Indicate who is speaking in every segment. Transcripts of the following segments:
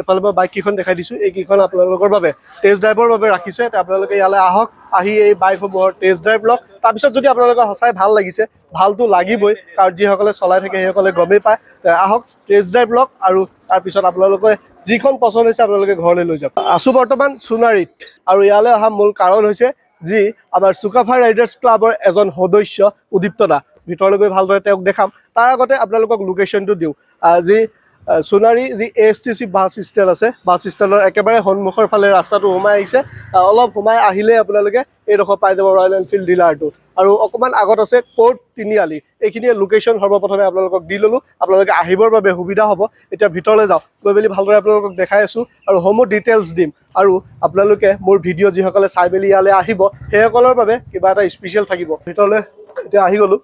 Speaker 1: এফালে মই বাইক কিখন দেখাই দিছো এই কিখন আপোনালোকৰ বাবে টেষ্ট ড্ৰাইভৰ বাবে ৰাখিছে আপোনালোকে ইয়ালে আহক আহি এই বাইকসমূহৰ টেষ্ট ড্ৰাইভ লওক তাৰ পিছত যদি আপোনালোকৰ হসাই ভাল লাগিছে ভালটো লাগিবই কাৰণ যিসকলে চলাই থাকে সেইসকলে গমেই পায় আহক টেষ্ট ড্ৰাইভ লওক আৰু তাৰ পিছত আপোনালোকে যিখন পছন্দ হৈছে আপোনালোকে ঘৰলৈ লৈ যাওক আছো বৰ্তমান সোনাৰীত আৰু ইয়ালে অহা মূল কাৰণ হৈছে যি আমাৰ সুকাফা ৰাইডাৰ্ছ ক্লাবৰ এজন সদস্য উদীপ্ত দা ভিতৰলৈ গৈ ভালদৰে তেওঁক দেখাম তাৰ আগতে আপোনালোকক লোকেশ্যনটো দিওঁ যি সোনাৰী যি এএছটিচি বাছ ষ্টেণ্ড আছে বাছ ষ্টেণ্ডৰ একেবাৰে সন্মুখৰ ফালে ৰাস্তাটো সোমাই আহিছে অলপ সোমাই আহিলে আপোনালোকে এইডোখৰ পাই যাব ৰয়েল এনফিল্ড ডিলাৰটো আৰু অকমান আগত আছে কোৰ্ট তিনিআলি এইখিনি লোকেশ্যন সৰ্বপ্ৰথমে আপোনালোকক দি ললো আপোনালোকে আহিবৰ বাবে সুবিধা হ'ব এতিয়া ভিতৰলৈ যাওঁ গৈ মেলি ভালদৰে আপোনালোকক দেখাই আছো আৰু সমূহ ডিটেইলছ দিম আৰু আপোনালোকে মোৰ ভিডিঅ' যিসকলে চাই মেলি ইয়ালৈ আহিব সেইসকলৰ বাবে কিবা এটা স্পেচিয়েল থাকিব ভিতৰলৈ এতিয়া আহি গ'লো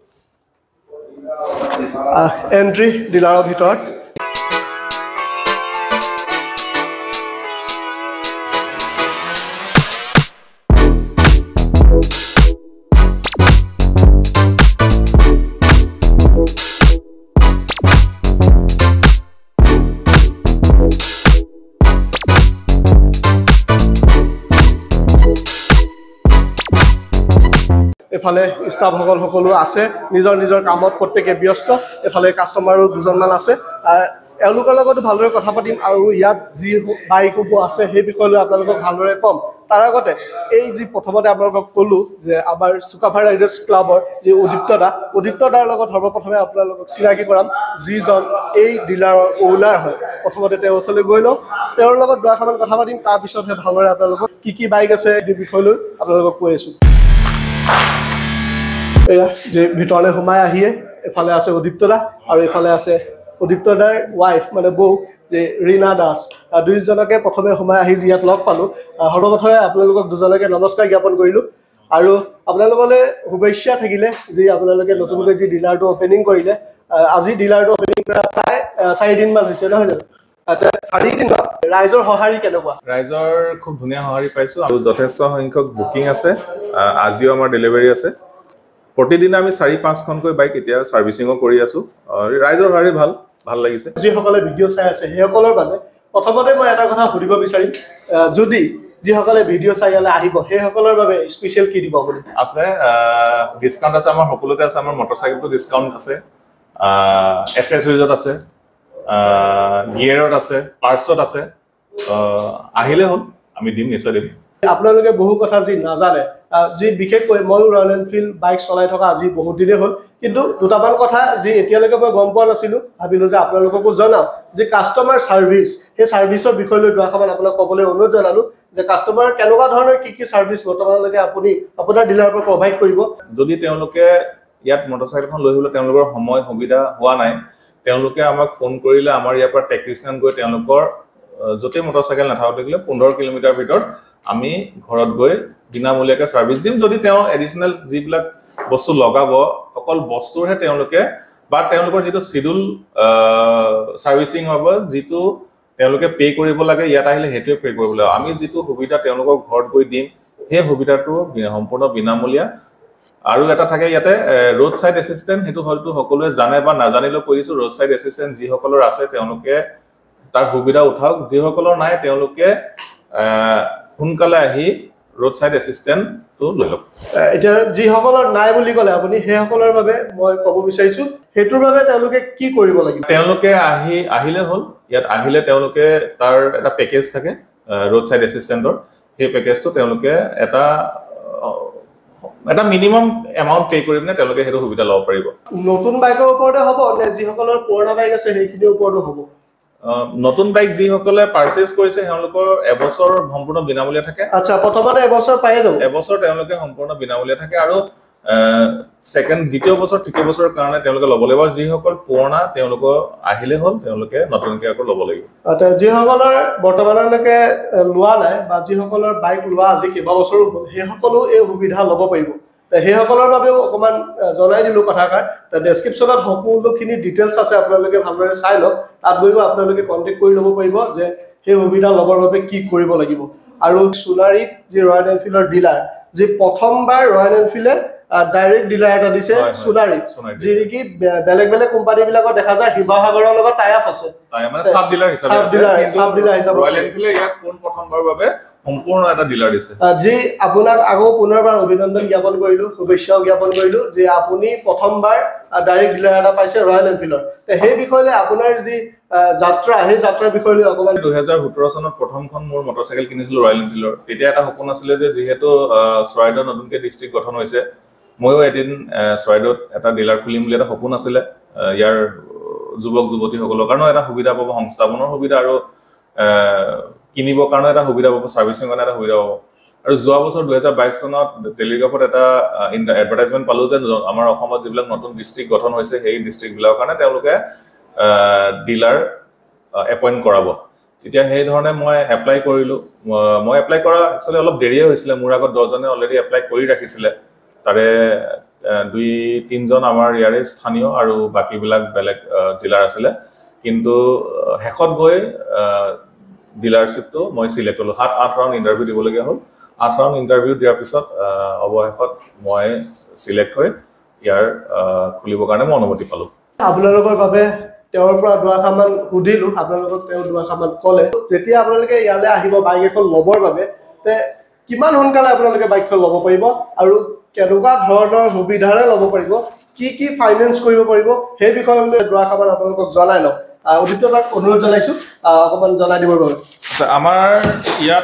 Speaker 1: এন্ট্ৰি ডিলাৰৰ ভিতৰত এফালে ষ্টাফসকল সকলো আছে নিজৰ নিজৰ কামত প্ৰত্যেকে ব্যস্ত এফালে কাষ্টমাৰো দুজনমান আছে এওঁলোকৰ লগত ভালদৰে কথা পাতিম আৰু ইয়াত যি বাইকসমূহ আছে সেই বিষয়লৈ আপোনালোকক ভালদৰে ক'ম তাৰ আগতে এই যি প্ৰথমতে আপোনালোকক ক'লো যে আমাৰ সুকাফা ৰাইডাৰ্ছ ক্লাবৰ যি উদীপ্ত দাৰ লগত সৰ্বপ্ৰথমে আপোনালোকক চিনাকি কৰাম যিজন এই ডিলাৰৰ ওনাৰ হয় প্ৰথমতে তেওঁৰ ওচৰলৈ গৈ লওঁ তেওঁৰ লগত দুআষাৰমান কথা পাতিম তাৰপিছতহে ভালদৰে আপোনালোকক কি বাইক আছে এই বিষয়লৈ আপোনালোকক কৈ আছোঁ এয়া যে ভিতৰলৈ সোমাই আহিয়ে এফালে আছে উদীপ্ত দা আৰু এফালে আছে উদীপ্ত দাৰ ৱাইফ মানে বৌ যে ৰীনা দাস দুইজনকে প্ৰথমে সোমাই আহি ইয়াত লগ পালোঁ সৰ্বপ্ৰথমে আপোনালোকক দুজনকে নমস্কাৰ জ্ঞাপন কৰিলোঁ আৰু আপোনালোকলৈ শুভেচ্ছা থাকিলে যি আপোনালোকে নতুনকৈ যি ডিলাৰটো অপেনিং কৰিলে আজি ডিলাৰটো অপেনিং কৰা প্ৰায় 4 দিনমান হৈছে নহয় জানো 4 দিন ৰাইজৰ সঁহাৰি কেনেকুৱা
Speaker 2: ৰাইজৰ খুব ধুনীয়া সঁহাৰি পাইছোঁ আৰু যথেষ্ট সংখ্যক বুকিং আছে আজিও আমাৰ ডেলিভাৰী আছে প্ৰতিদিন আমি 4-5খনকৈ বাইক এতিয়া সাৰ্ভিসিংও কৰি আছো ৰাইজৰ হাৰি ভাল লাগিছে
Speaker 1: যিসকলে ভিডিঅ' চাই আছে সেইসকলৰ বাবে প্ৰথমতে মই এটা কথা সুধিব বিচাৰিম যদি যিসকলে ভিডিঅ' চাই ইয়ালৈ আহিব সেইসকলৰ বাবে স্পেচিয়েল কি দিব বুলি
Speaker 2: আছে ডিসকাউন্ট আছে আমাৰ সকলোতে আছে আমাৰ মটৰচাইকেলটো ডিসকাউন্ট আছে এক্সেসৰিজত আছে গিয়াৰত আছে পাৰ্টছত আছে আহিলে হ'ল আমি দিম নিশ্চয় দিম
Speaker 1: আপোনালোকে বহু কথা যি নাজানে যি বিশেষকৈ মই ৰয়েল এনফিল্ড বাইক চলাই থকা আজি বহুত দিনে হ'ল কিন্তু দুটামান কথা যি এতিয়ালৈকে মই গম পোৱা নাছিলো ভাবিলো যে আপোনালোককো জনাম যে কাস্টমাৰ সাৰ্ভিস সেই সাৰ্ভিসৰ বিষয়লৈ দুআষাৰমান আপোনাক ক'বলৈ অনুৰোধ জনালো যে কাস্টমাৰ কেনেকুৱা ধৰণৰ কি সাৰ্ভিস বৰ্তমানলৈকে আপুনি আপোনাৰ ডিলাৰৰ পৰা প্ৰভাইড কৰিব
Speaker 2: যদি তেওঁলোকে ইয়াত মটৰচাইকেলখন লৈ আহিলে তেওঁলোকৰ সময় সুবিধা হোৱা নাই তেওঁলোকে আমাক ফোন কৰিলে আমাৰ ইয়াৰ পৰা টেকনিচিয়ান গৈ তেওঁলোকৰ যতে মটৰচাইকেল নাথাকক থাকিলে 15 কিলোমিটাৰ ভিতৰত আমি ঘৰত গৈ বিনামূলীয়াকৈ সাৰ্ভিস দিম যদি তেওঁ এডিশনাল যিবিলাক বস্তু লগাব অকল বস্তুৰহে তেওঁলোকে বা তেওঁলোকৰ যেটো শিডিউল সাৰ্ভিসিং হ'ব যেটো তেওঁলোকে পে কৰিব লাগে ইয়াত আহিলে হেতুৱে পে কৰিব লাগে আমি যেটো সুবিধা তেওঁলোকক ঘৰত গৈ দিম সেই সুবিধাটো সম্পূৰ্ণ বিনামূলীয়া আৰু এটা থাকে ইয়াতে ৰোড সাইড এসিস্ট্যান্ট হেতু হয়তো সকলোৱে জানে বা নাজানিলেও কৈছো ৰোড সাইড এসিস্ট্যান্ট যি সকলৰ আছে তেওঁলোকে তাৰ সুবিধা উঠাওক যি সকলৰ নাই তেওঁলোকে হুনকালে আহি ৰোড সাইড এসিস্ট্যান্ট তো লৈ লওক
Speaker 1: এটা যি সকলৰ নাই বুলি ক'লে আপুনি সেই সকলৰ বাবে মই ক'ব বিচাৰিছো হেতুৰ বাবে তেওঁলোকে কি কৰিব লাগিব
Speaker 2: তেওঁলোকে আহিলে হ'ল ইয়াত আহিলে তেওঁলোকে তাৰ এটা পেকেজ থাকে ৰোড সাইড এসিস্ট্যান্টৰ সেই পেকেজটো তেওঁলোকে এটা মিনিমাম এমাউন্ট পে কৰি পিনে তেওঁলোকে হেতু সুবিধা ল'ব পাৰিব
Speaker 1: নতুন বাইকৰ ওপৰতে হ'ব নে যি সকলৰ পুৰণা বাইক আছে সেইখিনিৰ ওপৰতে হ'ব
Speaker 2: নতুন বাইক যি সকলে পাৰচেজ কৰিছে তেওঁলোকৰ এবছৰ সম্পূৰ্ণ বিনামূলীয়া থাকে
Speaker 1: আচ্ছা প্ৰথমতে এবছৰ পাই যাব
Speaker 2: এবছৰ তেওঁলোকে সম্পূৰ্ণ বিনামূলীয়া থাকে আৰু সেকেন্ড দ্বিতীয় বছৰ তৃতীয় বছৰৰ কাৰণে তেওঁলোকে ল'ব লাগিব যি সকল পুৰণা তেওঁলোকৰ আহিলে হ'ল তেওঁলোকে নতুনকৈ আকৌ ল'ব লাগিব
Speaker 1: আচ্ছা যি সকলৰ বৰ্তমানলৈকে লোৱা নাই বা যি সকলৰ বাইক লোৱা আজি কেইবা বছৰো হ'ল সেই সকলো এই সুবিধা ল'ব পাৰিব সেই সকলৰ বাবেও অকমান জনাই দিলো কথাকাৰ ডেসক্ৰিপচনত সকলোখিনি ডিটেইলছ আছে আপোনালোকে ভালদৰে চাই লওক তাত গৈও আপোনালোকে কন্টাক্ট কৰি ল'ব পাৰিব যে সেই সুবিধা ল'বৰ বাবে কি কৰিব লাগিব আৰু সোনাৰীত যি ৰয়েল এনফিল্ডৰ ডিলাৰ যি প্ৰথমবাৰ ৰয়েল এনফিল্ডে ডাইৰেক্ট ডিলাৰ এটা দিছে সোনাৰী যি নেকি বেলেগ বেলেগ কোম্পানী বিলাকৰ দেখা যায় শিৱসাগৰৰ লগত টাই আপ আছে
Speaker 2: মানে সাব ডিলাৰ হিচাপে ৰয়েল এনফিল্ডে ইয়াক কোন প্ৰথমবাৰৰ বাবে সম্পূৰ্ণ এটা ডিলাৰ দিছে
Speaker 1: যি আপোনাক আকৌ পুনৰবাৰ অভিনন্দন জ্ঞাপন কৰিলো শুভেচ্ছাও জ্ঞাপন কৰিলো যে আপুনি প্ৰথমবাৰ ডাইৰেক্ট ডিলাৰ এটা পাইছে ৰয়েল এনফিল্ডৰ সেই বিষয়লৈ আপোনাৰ যি যাত্ৰা সেই যাত্ৰাৰ বিষয়লৈ অকমান
Speaker 2: 2017 চনত প্ৰথমখন মোৰ মটৰচাইকেল কিনিছিলো ৰয়েল এনফিল্ডৰ তেতিয়া এটা সপোন আছিলে যে যিহেতু চৰাইদেউ নতুনকৈ ডিস্ট্ৰিক্ট গঠন হৈছে ময়ো এদিন চৰাইদেউত এটা ডিলাৰ খুলিম বুলি এটা সপোন আছিলে ইয়াৰ যুৱক যুৱতীসকলৰ কাৰণে এটা সুবিধা পাব সংস্থাপনৰ সুবিধা আৰু কিনিবৰ কাৰণে এটা সুবিধা পাব সাৰ্ভিসিং কাৰণে এটা সুবিধা পাব আৰু যোৱা বছৰ 2022 চনত টেলিগ্ৰাফত এটা এডভাৰটাইজমেন্ট পালো যে আমাৰ অসমত যিবিলাক নতুন ডিস্ট্ৰিক্ট গঠন হৈছে সেই ডিস্ট্ৰিক্ট বিলাকৰ কাৰণে তেওঁলোকে ডিলাৰ এপইন্ট কৰাব তেতিয়া সেই ধৰণে মই এপ্লাই কৰিলো মই এপ্লাই কৰা একচুয়ালি অলপ দেৰিয়ে হৈছিলে মোৰ আগত 10 জনে অলৰেডি এপ্লাই কৰি ৰাখিছিলে তাৰে 2-3 জন আমাৰ ইয়াৰে স্থানীয় আৰু বাকিবিলাক বেলেগ জিলাৰ আছিলে কিন্তু হেকত গৈ ডিলাৰশিপটো মই সিলেক্ট হলো 7-8 ৰাউণ্ড ইন্টাৰভিউ দিবলগীয়া হ'ল 8 ৰাউণ্ড ইন্টাৰভিউ দিয়াৰ পিছত অৱশেষত মই সিলেক্ট হৈ ইয়াৰ খুলিবৰ কাৰণে মই অনুমতি পালো
Speaker 1: আপোনালোকৰ বাবে তেওঁৰ পৰা দুআষাৰমান সুধিলো আপোনালোকক তেওঁ দুআষাৰমান ক'লে যেতিয়া আপোনালোকে ইয়ালৈ আহিব বাইক এখন ল'বৰ বাবে তে কিমান সোনকালে আপোনালোকে বাইকখন ল'ব পাৰিব আৰু কেনেকুৱা ধৰণৰ সুবিধাৰে ল'ব পাৰিব কি ফাইনেন্স কৰিব পাৰিব সেই বিষয়ে দুআষাৰমান আপোনালোকক জনাই লওঁ অধিকতাক অনুৰোধ জনাইছো অকমান জনাই দিবৰ বাবে
Speaker 2: আমাৰ ইয়াত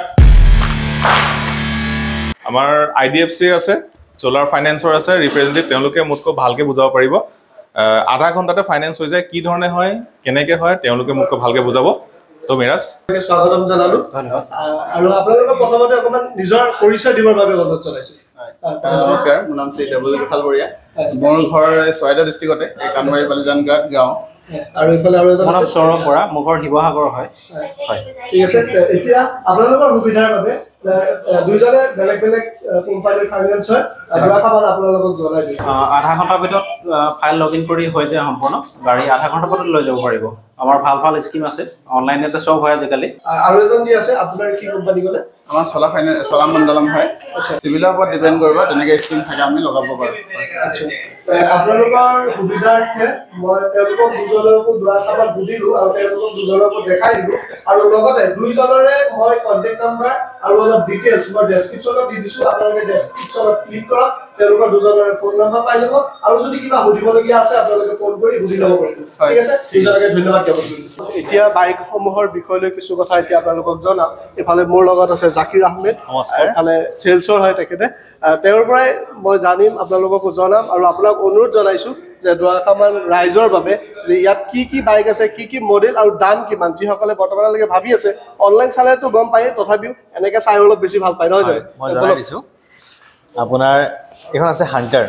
Speaker 2: আমাৰ IDFC আছে চোলাৰ ফাইনেন্সৰ আছে ৰিপ্ৰেজেন্টেটিভ তেওঁলোকে মুতকৈ ভালকে বুজাব পাৰিব আধা ঘণ্টাতে ফাইনেন্স হৈ যায় কি ধৰণে হয় কেনেকৈ হয় তেওঁলোকে মুতকৈ ভালকে বুজাব তো মিৰাজ
Speaker 1: স্বাগতম জনালো ধন্যবাদ আৰু আপোনালোকৰ প্ৰথমতে অকমান নিজৰ পৰিচয় দিবৰ বাবে অনুৰোধ জনাইছো
Speaker 3: নমস্কাৰ মোৰ নাম শ্ৰী ডবল খালবৰীয়া মোৰ ঘৰ চৰাইদেউ ডিষ্ট্ৰিক্টতে কানমাৰী বালিজানঘাট গাঁও
Speaker 1: আৰু ইফালে আৰু এটা
Speaker 4: নাম সৌৰভ বৰা মোৰ ঘৰ শিৱসাগৰ হয় হয়
Speaker 1: ঠিক আছে এতিয়া আপোনালোকৰ সুবিধাৰ বাবে দুইজনে বেলেগ বেলেগ কোম্পানীৰ ফাইনেন্স হয় দুআষাৰমান আপোনালোকক জনাই দিম
Speaker 4: আধা ঘণ্টাৰ ভিতৰত ফাইল লগ ইন কৰি হৈ যায় সম্পূৰ্ণ গাড়ী আধা ঘণ্টাৰ ভিতৰত লৈ যাব পাৰিব আমাৰ ভাল স্কিম আছে অনলাইনতে সব হয় আজিকালি
Speaker 1: আৰু এজন যি আছে আপোনাৰ কি কোম্পানী ক'লে
Speaker 3: আমাৰ চলা মণ্ডলম হয় চিভিলৰ ওপৰত ডিপেণ্ড কৰিব তেনেকৈ স্কিম থাকে আমি লগাব পাৰোঁ
Speaker 1: আচ্ছা আপোনালোকৰ সুবিধাৰ্থে মই তেওঁলোকক দুজনকো দুআষাৰমান সুধিলো আৰু তেওঁলোকক দুজনকো দেখাই দিলো আৰু লগতে দুইজনৰে মই কন্টেক্ট নাম্বাৰ আৰু অলপ ডিটেইলছ মই ডেসক্ৰিপচনত দি দিছো আপোনালোকে ডেসক্ৰিপচনত ক্লিক কৰক তেওঁলোকৰ দুজনৰে ফোন নম্বৰ পাই যাব আৰু যদি কিবা সুধিবলগীয়া আছে আপোনালোকে ফোন কৰি সুধি ল'ব পাৰিব ঠিক আছে দুইজনকে ধন্যবাদ জ্ঞাপন কৰিলো এতিয়া বাইকসমূহৰ বিষয়লৈ কিছু কথা এতিয়া আপোনালোকক জনাম এফালে মোৰ লগত আছে জাকিৰ আহমেদ
Speaker 4: নমস্কাৰ
Speaker 1: এফালে সেলছৰ হয় তেখেতে তেওঁৰ পৰাই মই জানিম আপোনালোককো জনাম আৰু আপোনাক অনুৰোধ জনাইছো যে দুআষাৰমান ৰাইজৰ বাবে যে ইয়াত কি বাইক আছে কি মডেল আৰু দাম কিমান যিসকলে বৰ্তমানলৈকে ভাবি আছে অনলাইন চালেতো গম পায় তথাপিও এনেকৈ চাই অলপ বেছি ভাল পায় নহয় জানো
Speaker 5: মই জনাই দিছোঁ আপোনাৰ এখন আছে হান্টাৰ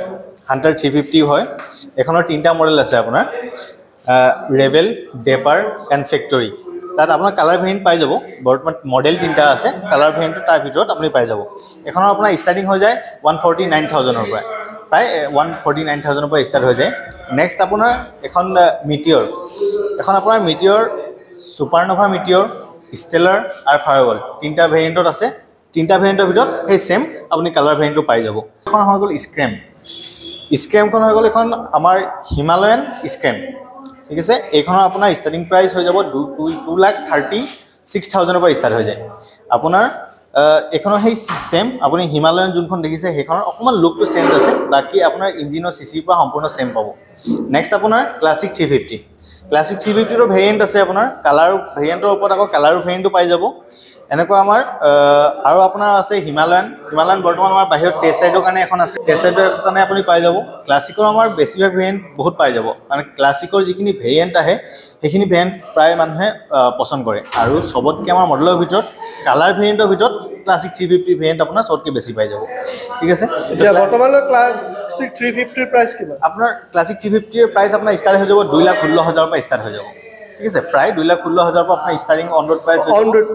Speaker 5: 350 হয় এখনৰ 3টা মডেল আছে আপোনাৰ ৰেবেল ডেপাৰ এণ্ড ফেক্টৰী তাত আপোনাৰ কালাৰ ভেৰিয়েণ্ট পাই যাব বৰ্তমান মডেল 3টা আছে কালাৰ ভেৰিয়েণ্টটো তাৰ ভিতৰত আপুনি পাই যাব এখনৰ আপোনাৰ ষ্টাৰ্টিং হৈ যায় 149,000 পৰা প্ৰায় 149,000 পৰা ষ্টাৰ্ট হৈ যায় নেক্সট আপোনাৰ এখন মিটিয়ৰ এখন আপোনাৰ মিটিয়ৰ সুপাৰনোভা মিটিয়ৰ ষ্টেলাৰ আৰু ফায়াৰৱল 3টা ভেৰিয়েণ্টত আছে 3টা ভেৰিয়েণ্টৰ ভিতৰত সেই সেম আপুনি কালাৰ ভেৰিয়েণ্টটো পাই যাব এখন হৈ গ'ল স্ক্ৰেমখন হৈ গ'ল এখন আমাৰ হিমালয়ান স্ক্ৰেম ঠিক আছে এইখনৰ আপোনাৰ ষ্টাৰ্টিং প্ৰাইচ হৈ যাব 2,36,000 পৰা ষ্টাৰ্ট হৈ যায় আপোনাৰ এখনৰ সেই সেম আপুনি হিমালয়ান যোনখন দেখিছে সেইখনৰ অকণমান লুকটো চেঞ্জ আছে বাকী আপোনাৰ ইঞ্জিনৰ চিচিৰ পৰা সম্পূৰ্ণ সেম পাব নেক্সট আপোনাৰ ক্লাছিক 350ৰ ভেৰিয়েণ্ট আছে আপোনাৰ কালাৰ ভেৰিয়েণ্টৰ ওপৰত আকৌ কালাৰ ভেৰিয়েণ্টটো পাই যাব এনেকুৱা আমাৰ আৰু আপোনাৰ আছে হিমালয়ান বৰ্তমান আমাৰ বাহিৰত টেষ্ট ৰাইডৰ কাৰণে এখন আছে টেষ্ট ৰাইডৰ কাৰণে আপুনি পাই যাব ক্লাছিকৰ আমাৰ বেছিভাগ ভেৰিয়েণ্ট বহুত পাই যাব মানে ক্লাছিকৰ যিখিনি ভেৰিয়েণ্ট আহে সেইখিনি ভেৰিয়েণ্ট প্ৰায় মানুহে পচন্দ কৰে আৰু সবতকৈ আমাৰ মডেলৰ ভিতৰত কালাৰ ভেৰিয়েণ্টৰ ভিতৰত ক্লাছিক 350 ভেৰিয়েণ্ট আপোনাৰ সবতকৈ বেছি পাই যাব ঠিক আছে
Speaker 1: এতিয়া বৰ্তমানৰ ক্লাছিক 350 প্ৰাইচ কিমান
Speaker 5: আপোনাৰ ক্লাছিক 350ৰ প্ৰাইচ আপোনাৰ ষ্টাৰ্ট হৈ যাব 2,16,000 পৰা ষ্টাৰ্ট হৈ যাব ঠিক আছে প্ৰায় 2,16,000 পৰা আপোনাৰ ষ্টাৰ্টিং অন ৰোড প্ৰাইচ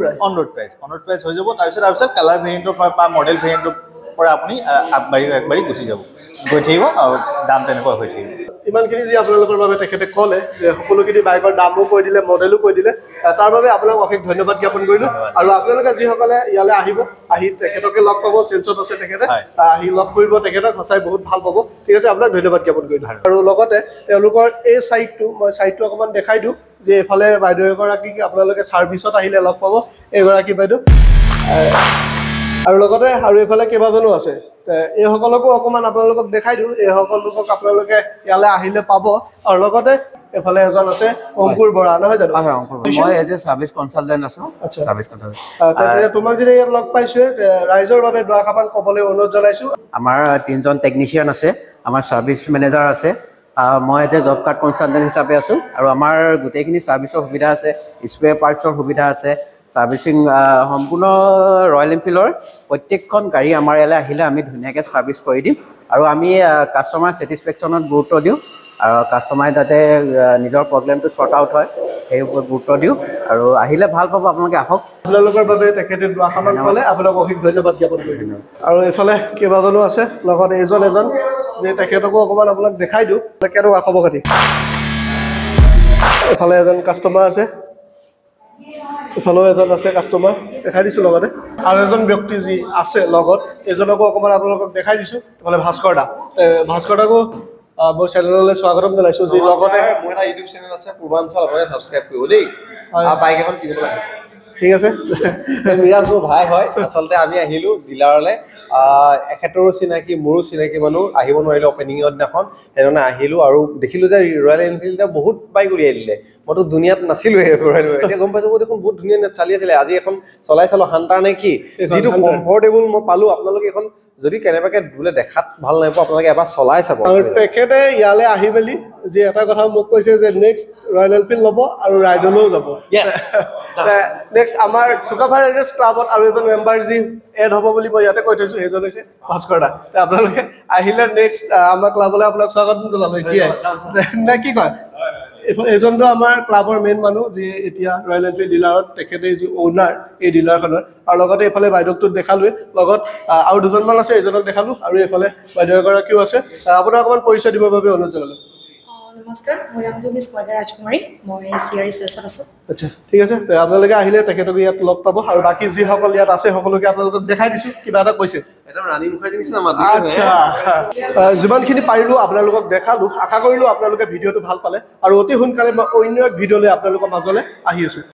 Speaker 5: হৈ যাব তাৰপিছত কালাৰ ভেৰিয়েণ্টৰ পৰা মডেল ভেৰিয়েণ্টৰ পৰা আপুনি আগবাঢ়ি গুচি যাব গৈ থাকিব আৰু দাম তেনেকুৱা হৈ থাকিব
Speaker 1: ইমানখিনি যি আপোনালোকৰ বাবে তেখেতে ক'লে যে সকলোখিনি বাইকৰ দামো কৈ দিলে মডেলো কৈ দিলে তাৰ বাবে আপোনালোক অশেষ ধন্যবাদ জ্ঞাপন কৰিলোঁ আৰু আপোনালোকে যিসকলে ইয়ালৈ আহিব আহি তেখেতকে লগ পাব চেলছত আছে তেখেতে আহি লগ কৰিব তেখেতক সঁচাই বহুত ভাল পাব ঠিক আছে আপোনাক ধন্যবাদ জ্ঞাপন কৰিলোঁ আৰু লগতে তেওঁলোকৰ এই চাইডটো মই চাইডটো অকণমান দেখাই দিওঁ যে এইফালে বাইদেউ এগৰাকীক আপোনালোকে ছাৰ্ভিচত আহিলে লগ পাব এইগৰাকী বাইদেউ আৰু লগতে আৰু এইফালে কেইবাজনো আছে এইসকলকো অকণমান আপোনালোকক দেখাই দিওঁ এইসকল লোকক আপোনালোকে ইয়ালৈ আহিলে পাব আৰু লগতে এফালে এজন আছে অংকুৰ বৰা নহয় জানো
Speaker 6: মই এজ এ সাৰ্ভিস কনসালটেন্ট আছো সাৰ্ভিস কনসালটেন্ট
Speaker 1: তোমাক যদি ইয়াত লগ পাইছো ৰাইজৰ বাবে দুআষাৰমান ক'বলৈ অনুৰোধ জনাইছো
Speaker 6: আমাৰ তিনজন টেকনিচিয়ান আছে আমাৰ সাৰ্ভিস মেনেজাৰ আছে মই as a job card consultant হিচাপে আছো আৰু আমাৰ গোটেইখিনি সাৰ্ভিসৰ সুবিধা আছে স্পেয়াৰ পাৰ্টছৰ সুবিধা আছে সাৰ্ভিসিং সম্পূৰ্ণ ৰয়েল এনফিল্ডৰ প্ৰত্যেকখন গাড়ী আমাৰ ইয়ালৈ আহিলে আমি ধুনীয়াকৈ সাৰ্ভিস কৰি দিম আৰু আমি কাষ্টমাৰ ছেটিছফেকশ্যনত গুৰুত্ব দিওঁ আৰু কাষ্টমাৰে যাতে নিজৰ প্ৰব্লেমটো শ্বৰ্ট আউট হয় সেই ওপৰত গুৰুত্ব দিওঁ আৰু আহিলে ভাল পাব আপোনালোকে আহক
Speaker 1: আপোনালোকৰ বাবে তেখেতে দুআষাৰমান ক'লে আপোনাক অশেষ ধন্যবাদ জ্ঞাপন কৰিলোঁ আৰু এইফালে কেইবাজনো আছে লগত এজন যে তেখেতকো অকণমান আপোনাক দেখাই দিওঁ কেনেকুৱা খবৰ খাতি এইফালে এজন কাষ্টমাৰ আছে ইফালেও এজন আছে কাষ্টমাৰ দেখাই দিছোঁ লগতে আৰু এজন ব্যক্তি যি আছে লগত এজনকো অকণমান আপোনালোকক দেখাই দিছোঁ এইফালে ভাস্কৰ দাকো মই চেনেললৈ স্বাগতম জনাইছোঁ যি লগতে
Speaker 7: মোৰ এটা ইউটিউব চেনেল আছে পূৰ্বাঞ্চল আপোনালোকে ছাবস্ক্ৰাইব কৰিব দেই বাইক এখন কিনিবলৈ আহিব
Speaker 1: ঠিক আছে
Speaker 7: মিৰাজ মোৰ ভাই হয় আচলতে আমি আহিলোঁ ডিলাৰলৈ এখেতৰো চিনাকি মোৰো চিনাকি মানুহ আহিব নোৱাৰিলে অপেনিঙৰ দিনাখন সেইকাৰণে আহিলোঁ আৰু দেখিলোঁ যে ৰয়েল এনফিল্ডে বহুত বাইক উলিয়াই দিলে মইতো দুনিয়াত নাছিলোঁ এতিয়া গম পাইছোঁ দেখোন বহুত ধুনীয়া নেট চালি আছিলে আজি এখন চলাই চালোঁ হাণ্টাৰ নে কি যিটো কমফৰ্টেবল মই পালোঁ আপোনালোকে এখন যদি কেনেবাকৈ বোলে দেখাত ভাল নাই পোৱা আপোনালোকে এবাৰ চলাই চাব
Speaker 1: আৰু তেখেতে ইয়ালৈ আহি মেলি যে এটা কথা মোক কৈছে যে নেক্সট ৰয়েল এনফিল্ড ল'ব আৰু ৰাইডলৈও যাব নেক্সট আমাৰ চুকাফা ৰাইডাৰ্ছ ক্লাবত আৰু এজন মেম্বাৰ যি এড হ'ব বুলি মই ইয়াতে কৈ থৈছোঁ সেইজন হৈছে ভাস্কৰ দা আপোনালোকে আহিলে নেক্সট আমাৰ ক্লাবলৈ আপোনাক স্বাগতম জনালোঁ এতিয়াই নে কি কয় এজনটো আমাৰ ক্লাবৰ মেইন মানুহ যি এতিয়া ৰয়েল এনফিল্ড ডিলাৰত তেখেতে যি অ'নাৰ এই ডিলাৰখনৰ আৰু লগতে এইফালে বাইদেউটোক দেখালোৱে লগত আৰু দুজনমান আছে এজনক দেখালোঁ আৰু এইফালে বাইদেউ এগৰাকীও আছে আপোনাক অকণমান পৰিচয় দিবৰ বাবে অনুৰোধ জনালোঁ
Speaker 8: নমস্কাৰ মোৰ নামটো মিছ কয়লা ৰাজকুমাৰী মই চিআৰই চেলছত আছোঁ
Speaker 1: আচ্ছা ঠিক আছে আপোনালোকে আহিলে তেখেতক ইয়াত লগ পাব আৰু বাকী যিসকল ইয়াত আছে সকলোকে আপোনালোকক দেখাই দিছোঁ কিবা এটা কৈছে
Speaker 7: একদম ৰাণী মুখাৰ্জী নিচিনা মাত
Speaker 1: আচ্ছা যিমানখিনি পাৰিলোঁ আপোনালোকক দেখালোঁ আশা কৰিলোঁ আপোনালোকে ভিডিঅ'টো ভাল পালে আৰু অতি সোনকালে মই অন্য এক ভিডিঅ'লৈ আপোনালোকৰ মাজলৈ আহি আছোঁ